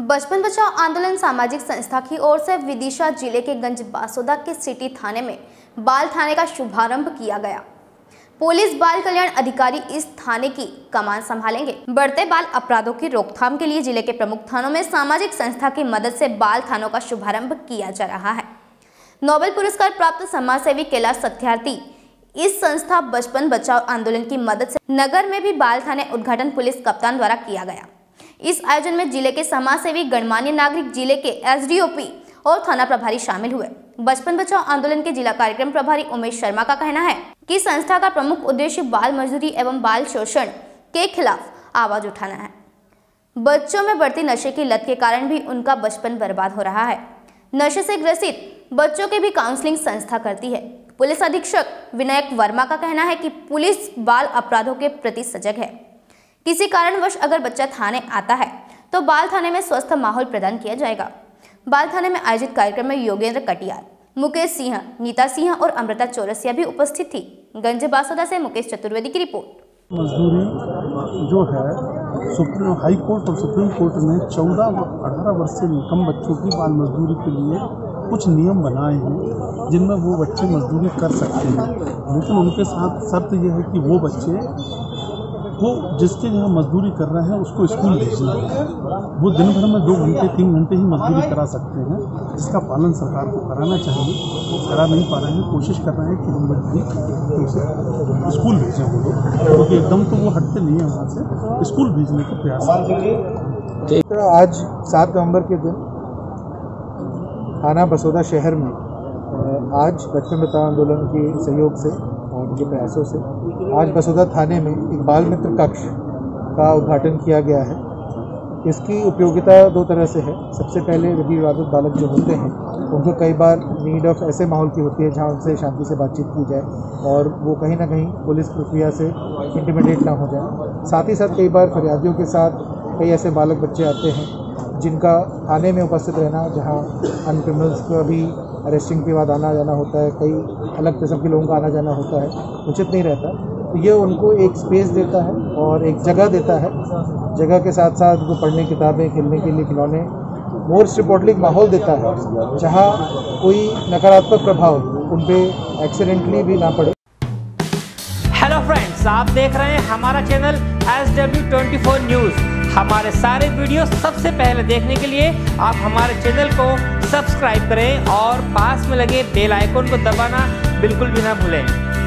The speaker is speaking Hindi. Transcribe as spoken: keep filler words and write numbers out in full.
बचपन बचाओ आंदोलन सामाजिक संस्था की ओर से विदिशा जिले के गंज बासोदा के सिटी थाने में बाल थाने का शुभारंभ किया गया। पुलिस बाल कल्याण अधिकारी इस थाने की कमान संभालेंगे। बढ़ते बाल अपराधों की रोकथाम के लिए जिले के प्रमुख थानों में सामाजिक संस्था की मदद से बाल थानों का शुभारंभ किया जा रहा है। नोबेल पुरस्कार प्राप्त समाज सेवी कैलाश सत्यार्थी इस संस्था बचपन बचाओ आंदोलन की मदद से नगर में भी बाल थाने उद्घाटन पुलिस कप्तान द्वारा किया गया। इस आयोजन में जिले के समाज सेवी, गणमान्य नागरिक, जिले के एसडीओपी और थाना प्रभारी शामिल हुए। बचपन बचाओ आंदोलन के जिला कार्यक्रम प्रभारी उमेश शर्मा का कहना है कि संस्था का प्रमुख उद्देश्य बाल मजदूरी एवं बाल शोषण के खिलाफ आवाज उठाना है। बच्चों में बढ़ती नशे की लत के कारण भी उनका बचपन बर्बाद हो रहा है। नशे से ग्रसित बच्चों की भी काउंसलिंग संस्था करती है। पुलिस अधीक्षक विनायक वर्मा का कहना है कि पुलिस बाल अपराधों के प्रति सजग है। किसी कारणवश अगर बच्चा थाने आता है तो बाल थाने में स्वस्थ माहौल प्रदान किया जाएगा। बाल थाने में आयोजित कार्यक्रम में योगेंद्र कटियार, मुकेश सिंह, नीता सिंह और अमृता चौरसिया भी उपस्थित थी। गंज बासोदा से मुकेश चतुर्वेदी की रिपोर्ट। मजदूरी जो है सुप्रीम हाई कोर्ट और सुप्रीम कोर्ट ने चौदह अठारह वर्ष से कम बच्चों की बाल मजदूरी के लिए कुछ नियम बनाए हैं जिनमें वो बच्चे मजदूरी कर सकते हैं, लेकिन उनके साथ शर्त यह है कि वो बच्चे वो जिसके यहाँ मजदूरी कर रहे हैं उसको स्कूल भेजना है। वो दिन भर में दो घंटे तीन घंटे ही मजदूरी करा सकते हैं। इसका पालन सरकार को कराना चाहिए। वो करा नहीं पा रहे हैं, कोशिश कर रहे हैं कि हम भी उसे स्कूल भेजें वो लोग, क्योंकि एकदम तो वो हटते नहीं है वहाँ से, स्कूल भेजने के प्रयास करें। तो आज सात नवंबर के दिन थाना बसोदा शहर में आज बचपन बचाओ आंदोलन के सहयोग से और उनके प्रयासों से आज बसोदा थाने में एक बाल मित्र कक्ष का उद्घाटन किया गया है। इसकी उपयोगिता दो तरह से है। सबसे पहले विधि विवादित बालक जो होते हैं उनको कई बार नीड ऑफ ऐसे माहौल की होती है जहां उनसे शांति से बातचीत की जाए और वो कहीं ना कहीं पुलिस प्रक्रिया से इंटिमिडेट ना हो जाए। साथ ही साथ कई बार फरियादियों के साथ कई ऐसे बालक बच्चे आते हैं जिनका थाने में उपस्थित रहना, जहाँ अन्य क्रिमिनल्स का भी अरेस्टिंग के बाद आना जाना होता है, कई अलग किस्म के लोगों का आना जाना होता है, उचित नहीं रहता। तो ये उनको एक स्पेस देता है और एक जगह देता है। जगह के साथ साथ उनको पढ़ने किताबें, खेलने के लिए खिलौने, मोस्ट इम्पोर्टेंटली माहौल देता है जहाँ कोई नकारात्मक प्रभाव उन पर एक्सीडेंटली भी ना पड़े। हेलो फ्रेंड्स, आप देख रहे हैं हमारा channel S W twenty four news. हमारे सारे वीडियो सबसे पहले देखने के लिए आप हमारे चैनल को सब्सक्राइब करें और पास में लगे बेल आइकन को दबाना बिल्कुल भी ना भूलें।